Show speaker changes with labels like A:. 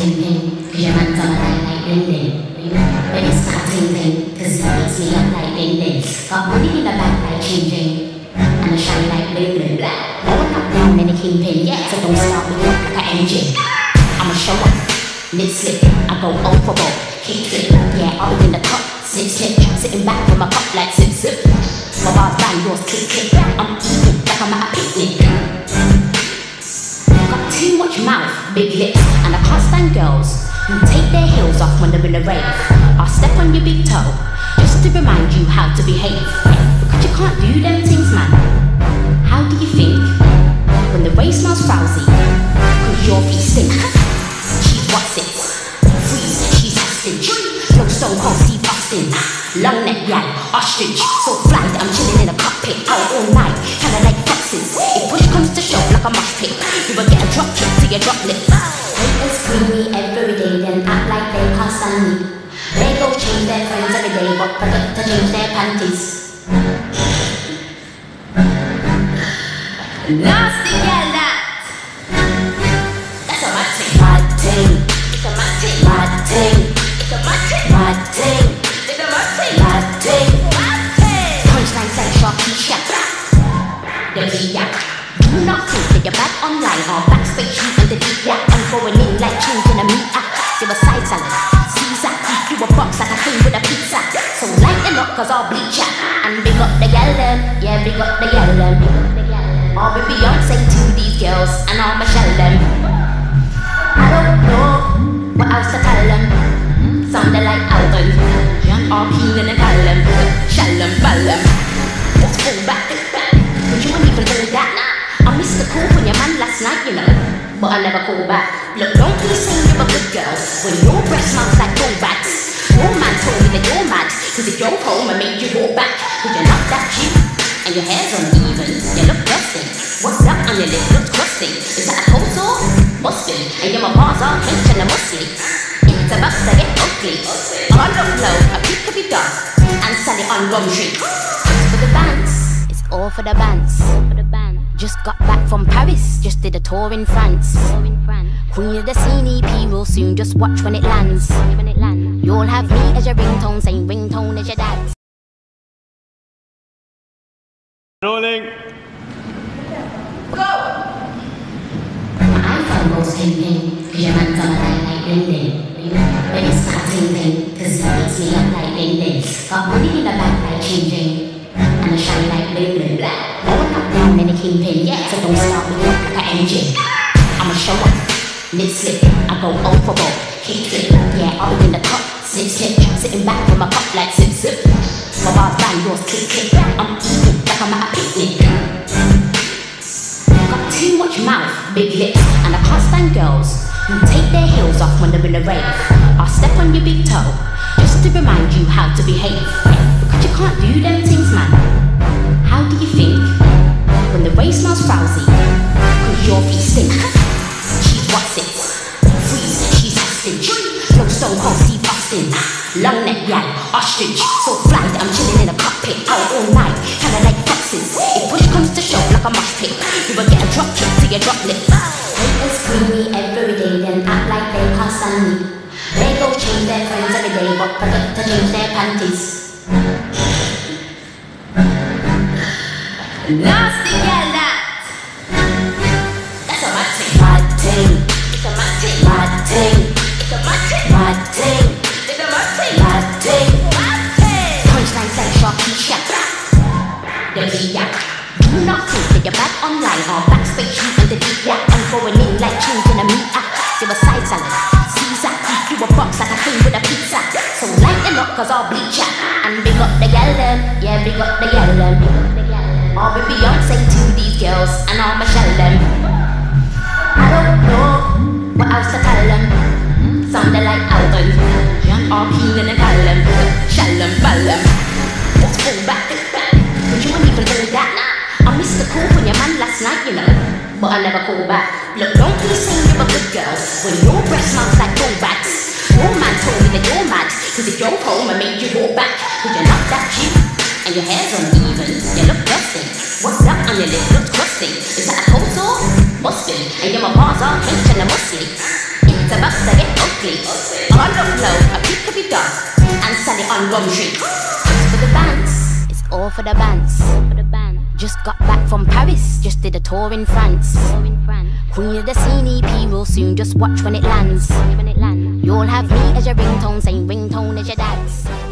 A: ping ping, cause your man's on my line like ding ding. Baby start ting ting, cause he beats me up like ding ding. Got money in the bank like ching ching, and I shine like bling bling blah. Going up down in the kingpin, so don't start me up like an engine. I'ma show up, lip slip, I go overboard, kick flip, yeah, I'll be in the top, slip slip, sitting back from my cup like zip zip. My bars bang, yours click click, I'm eating like I'm at a picnic. Got too much mouth, big lips, and I can't stand girls who take their heels off when they're in a rave. I'll step on your big toe, just to remind you how to behave. Because you can't do them things, man. How do you think when the way smells frowsy? Cause your feet stink. She's what's it? Freeze, she's hostage. Flow stone cold, Steve Austin. Long neck, yeah, ostrich. So fly that I'm chilling in a cockpit out all night, kinda like foxes. If push comes to shove like a mosh pit, you will get a drop kick to your drop lip. Haters scream me every day, then act like they can't stand me. They go change their friends every day, but forget to change their panties. Nasty girl that. That's a mad thing. Mad thing. It's a mad thing. Mad thing. It's a mad thing. Mad thing. It's a mad thing. Mad thing. Mad thing. Punchlines like Sharky Shack. The yak. Do not think that you're bad online or backspace you and the deep yak. I'm going in like changing a meat act. Give a side salad, Caesar. You a box like a king with a pizza. So lighten up cause I'll bleach ya. And big up the gal them. Yeah, big up the gal them. I'll be Beyonce to these girls and I'll Michelle them. I don't know what else to tell them. Sounded like Alton. All keen in the column. Shell them, ball them. Just fall back. But you won't even hold that. I missed the call from your man last night, you know, but I never call back. Look, don't be saying you're a good girl when your breath smells like gold bags. Your man told me that you're mad, cause if you're home I made you walk back. Cause you're not that cute, and your hair's uneven, you look dusty. What's that on your lip? Looks crusty. Is that a cold sore? Busted. And your bars are hench and a muscly. It's about to get ugly. All up low, a peek of your dog, and sell it on Gumtree. It's for the bands, it's all for the bands. Just got back from Paris, just did a tour in France. Queen of the Scene EP will soon, just watch when it lands. You'll have me as your ringtone, same ringtone as your dad's.
B: Rolling.
A: Go! I found most ping ping, cause your man's on my line like ding ding. Baby start ting ting, cause he beats me up like ding ding. Got money in the bank like ching ching, and I shine like bling bling blah. Going up down in the kingpin, so don't start me up like an engine. I'ma show up, lip slip, I go overboard, kick flip, yeah, I'll be in the top, slip slip, sitting back from my cup like zip zip. My bars bang, yours click click, I'm eating like I'm at a picnic. Got too much mouth, big lips, and I can't stand girls who take their heels off when they're in a rave. I'll step on your big toe, just to remind you how to behave. Because you can't do them things, man. How do you think when the way smells frowsy? Cause your feet stink. She's what's it? Freeze, she's hostage. Flow stone cold, Steve Austin. Long neck, yeah, ostrich. So fly that I'm chilling in a cockpit out all night, kinda like foxes. If push comes to shove like a mosh pit, you will get a drop kick to your drop lip. Haters scream me every day, then act like they can't stand me. They go change their friends every day, but forget to change their panties. Nasty girl that. That's a mad thing. Mad thing. It's a mad thing. Mad thing. It's a mad thing. Mad thing. It's a mad thing. Mad thing. Mad thing. Punchlines like Sharky Shack. The yak. Do not think that you're bad online or backspace you and the deep yak. I'm going in like changing a meat act. Give a side salad, Caesar. You a box like a king with a pizza. So lighten up cause I'll bleach ya. And big up the gal them. Yeah, big up the gal them. I'll be Beyonce to these girls and I'll Michelle them. I don't know what else to tell them. Sounded like Alton. All keen in the column. Shell them, ball them. Just fall back. But you won't even hold that. I missed the call from your man last night, you know, but I never call back. Look, don't be saying you're a good girl when your breath smells like gold bags. Your man told me that you're mad, cause if you're home I made you walk back. Cause you're not that cute, and your hair's uneven, you look dusty. What's that on your lip? Looks crusty. Is that a cold sore? Busted. And your bars are hench and a muscly. It's about to get cleats. On the flow, a peep to be done, and sell it on Gum Street. It's for the bands, it's all for the bands. Just got back from Paris, just did a tour in France. Queen of the Scene EP will soon, just watch when it lands. You'll have me as your ringtone, same ringtone as your dad's.